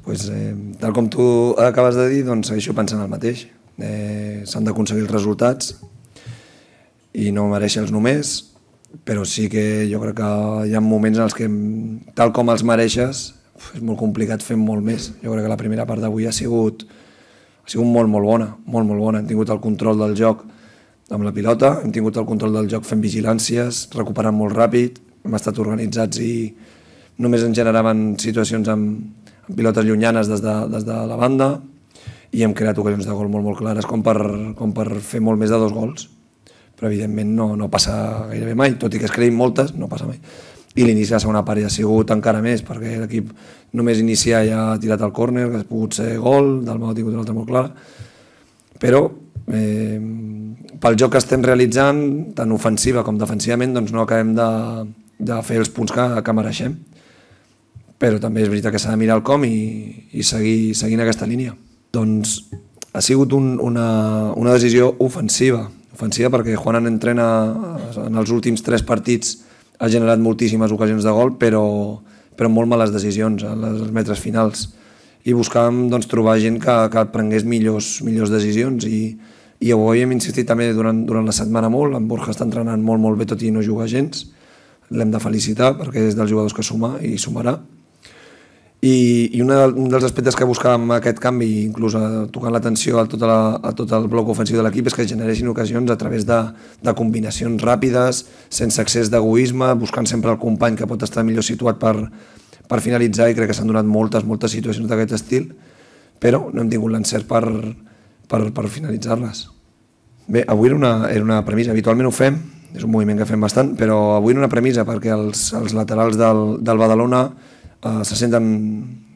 Tal com tu acabes de dir, doncs segueixo pensant el mateix. S'han d'aconseguir els resultats i no mereixer-los només, però sí que jo crec que hi ha moments en els que, tal com els mereixes, és molt complicat fer molt més. Jo crec que la primera part d'avui ha sigut molt bona, molt bona. Hem tingut el control del joc amb la pilota, hem tingut el control del joc fent vigilàncies, recuperant molt ràpid, hem estat organitzats i només ens generaven situacions amb pilotes llunyanes des de la banda i hem creat ocasions de gol molt clares com per fer molt més de 2 gols. Però evidentment no passa gairebé mai, tot i que es creïn moltes, no passa mai. I l'inici de la segona part ja ha sigut encara més, perquè l'equip només iniciar ja ha tirat el córner, que ha pogut ser gol, Dalmau ha tingut una altra molt clara, però pel joc que estem realitzant, tant ofensiva com defensivament, doncs no acabem de fer els punts que mereixem. Però també és veritat que s'ha de mirar el com i seguint aquesta línia. Doncs ha sigut una decisió ofensiva perquè Juanan entrena en els últims 3 partits, ha generat moltíssimes ocasions de gol, però molt males decisions als metres finals. I buscàvem trobar gent que prengués millors decisions i avui hem insistit també durant la setmana molt. En Borja està entrenant molt bé, tot i no jugar gens. L'hem de felicitar perquè és dels jugadors que suma i sumarà. I un dels aspectes que buscàvem amb aquest canvi, inclús tocant l'atenció a tot el bloc ofensiu de l'equip, és que generessin ocasions a través de combinacions ràpides, sense excés d'egoisme, buscant sempre el company que pot estar millor situat per finalitzar, i crec que s'han donat moltes situacions d'aquest estil, però no hem tingut l'encert per finalitzar-les. Bé, avui era una premissa, habitualment ho fem, és un moviment que fem bastant, però avui era una premissa perquè els laterals del Badalona se sienten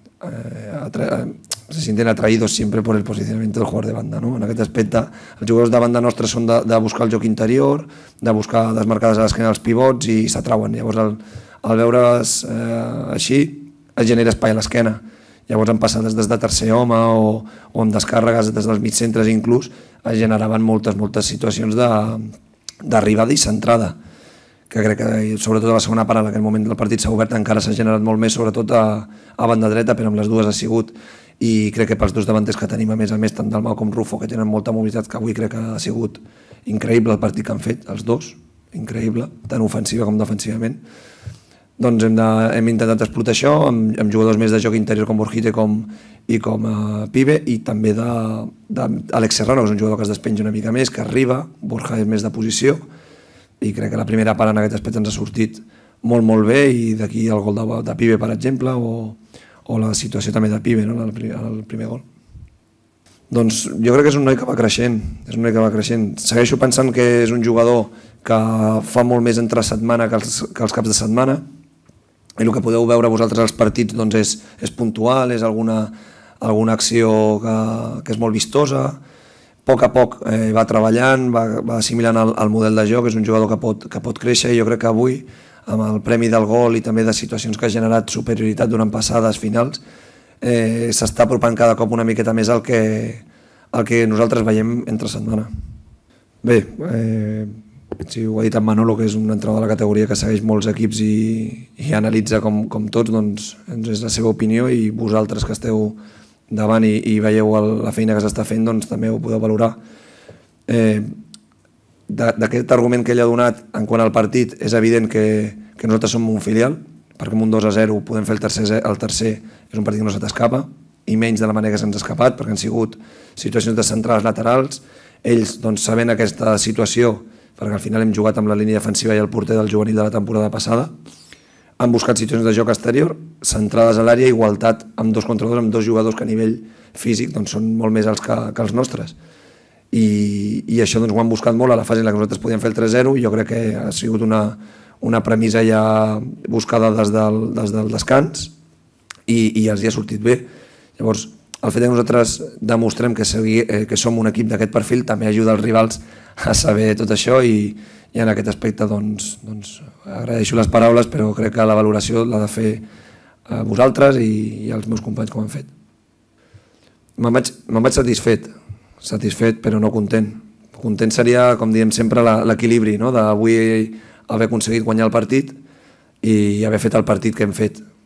atraídos siempre por el posicionamiento del jugador de banda, ¿no? En aquest aspecte, els jugadors de banda nostra són de buscar el joc interior, de buscar desmarcades a l'esquena dels pivots i s'atrauen. Llavors, al veure's així, es genera espai a l'esquena. Llavors, en passades des de tercer home o amb descàrregues des dels mitcentres inclús, es generaven moltes situacions d'arribada i centrada, que crec que sobretot a la segona part, en aquell moment del partit s'ha obert, encara s'ha generat molt més, sobretot a banda dreta, però amb les dues ha sigut, i crec que pels dos davanters que tenim, a més, tant Dalmau com Rufo, que tenen molta mobilitat, que avui crec que ha sigut increïble el partit que han fet, els dos, increïble, tant ofensiva com defensivament. Doncs hem intentat explotar això amb jugadors més de joc interior com Borjite i com Pibe, i també d'Àlex Serrano, que és un jugador que es despenja una mica més, que arriba, Borja és més de posició, i crec que la primera part en aquest aspecte ens ha sortit molt bé, i d'aquí el gol de Pibe, per exemple, o la situació també de Pibe, no?, el primer gol. Doncs jo crec que és un noi que va creixent, segueixo pensant que és un jugador que fa molt més entre setmana que els caps de setmana, i el que podeu veure vosaltres als partits és puntual, és alguna acció que és molt vistosa. A poc va treballant, va assimilant el model de joc, és un jugador que pot créixer, i jo crec que avui, amb el premi del gol i també de situacions que ha generat superioritat durant passades finals, s'està apropant cada cop una miqueta més al que nosaltres veiem entre setmana. Bé, si ho ha dit en Manolo, que és un entrenador de la categoria que segueix molts equips i analitza com tots, doncs és la seva opinió, i vosaltres que esteu davant i veieu la feina que s'està fent, doncs també ho podeu valorar. D'aquest argument que ell ha donat en quant al partit, és evident que nosaltres som un filial, perquè amb un 2-0 podem fer el tercer, és un partit que no se t'escapa, i menys de la manera que se'ns ha escapat, perquè han sigut situacions de centrals laterals. Ells, doncs, sabent aquesta situació, perquè al final hem jugat amb la línia defensiva i el porter del juvenil de la temporada passada, han buscat situacions de joc exterior, centrades a l'àrea, igualtat amb 2 contra 2, amb 2 jugadors que a nivell físic són molt més alts que els nostres. I això ho han buscat molt a la fase en la que nosaltres podíem fer el 3-0, i jo crec que ha sigut una premissa ja buscada des del descans, i els hi ha sortit bé. Llavors, el fet que nosaltres demostrem que som un equip d'aquest perfil també ajuda els rivals a saber tot això, i en aquest aspecte agraeixo les paraules, però crec que la valoració l'ha de fer vosaltres i els meus companys com han fet. Me'n vaig satisfet, però no content. Content seria, com diem sempre, l'equilibri, d'avui haver aconseguit guanyar el partit i haver fet el partit que hem fet.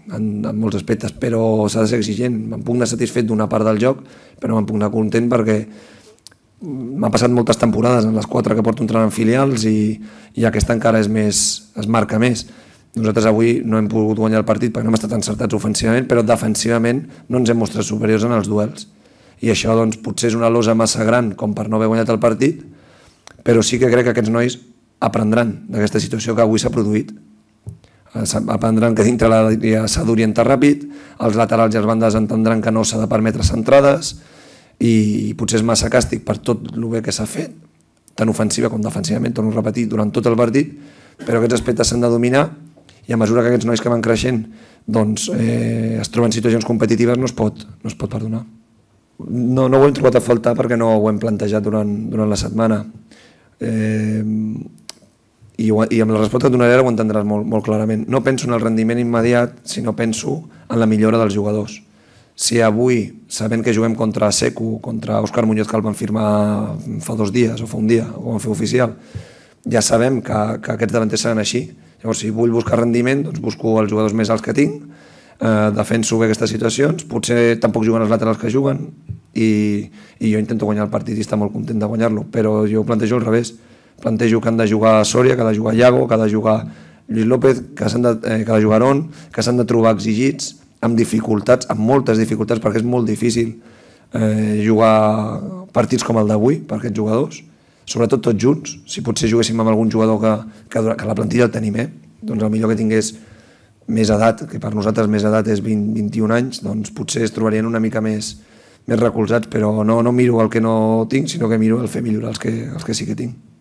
en molts aspectes, però s'ha de ser exigent. Me'n puc anar satisfet d'una part del joc, però me'n puc anar content perquè m'ha passat moltes temporades en les 4 que porto entrenant en filials i aquesta encara es marca més. Nosaltres avui no hem pogut guanyar el partit perquè no hem estat encertats ofensivament, però defensivament no ens hem mostrat superiors en els duels. I això doncs, potser és una losa massa gran com per no haver guanyat el partit, però sí que crec que aquests nois aprendran d'aquesta situació que avui s'ha produït. Aprendran que dintre la línia s'ha d'orientar ràpid, els laterals i els bandes entendran que no s'ha de permetre centrades i potser és massa càstig per tot el bé que s'ha fet, tant ofensiva com defensivament, torno a repetir, durant tot el partit, però aquests aspectes s'han de dominar i a mesura que aquests nois que van creixent doncs, es troben situacions competitives no es pot perdonar. No ho hem trobat a faltar perquè no ho hem plantejat durant la setmana. I amb la resposta que et donaré ara ho entendràs molt clarament. No penso en el rendiment immediat, sinó penso en la millora dels jugadors. Si avui, sabent que juguem contra Seco, contra Òscar Muñoz, que el van firmar fa 2 dies o fa un dia, ho van fer oficial, ja sabem que aquests davanters seran així. Llavors, si vull buscar rendiment, doncs busco els jugadors més alts que tinc, defenso bé aquestes situacions, potser tampoc juguen els laterals que juguen i jo intento guanyar el partit i estar molt content de guanyar-lo, però jo ho plantejo al revés. Plantejo que han de jugar Soria, que ha de jugar Iago, que ha de jugar Lluís López, que ha de jugar Aarón, que s'han de trobar exigits, amb dificultats, amb moltes dificultats, perquè és molt difícil jugar partits com el d'avui per aquests jugadors, sobretot tots junts. Si potser juguéssim amb algun jugador que la plantilla el tenim, doncs el millor que tingués més edat, que per nosaltres més edat és 20-21 anys, doncs potser es trobarien una mica més recolzats, però no miro el que no tinc, sinó que miro el fer millorar els que sí que tinc.